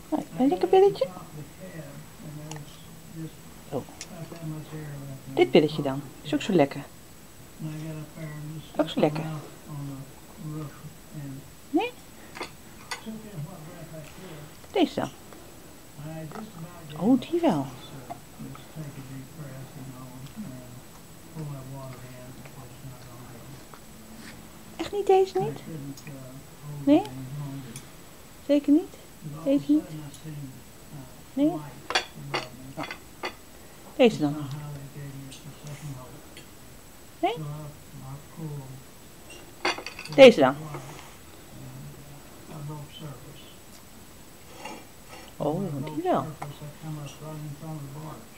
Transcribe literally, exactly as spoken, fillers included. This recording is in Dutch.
Nou, een lekker pilletje. Oh. Dit pilletje dan. Is ook zo lekker. Ook zo lekker. Nee? Deze dan. Oh, die wel. Echt niet deze niet? Nee? Zeker niet? Deze niet? Nee? Oh. Deze dan. Nee? Deze dan. Oh, die wel.